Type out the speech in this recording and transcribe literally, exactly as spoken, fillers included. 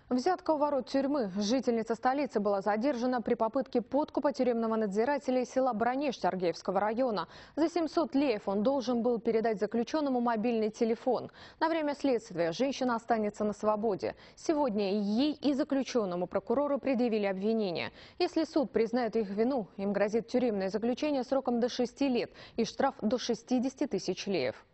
Взятка у ворот тюрьмы. Жительница столицы была задержана при попытке подкупа тюремного надзирателя из села Бранеж Сергеевского района. За семьсот леев он должен был передать заключенному мобильный телефон. На время следствия женщина останется на свободе. Сегодня ей и заключенному прокурору предъявили обвинения. Если суд признает их вину, им грозит тюремное заключение сроком до шести лет и штраф до шестидесяти тысяч леев.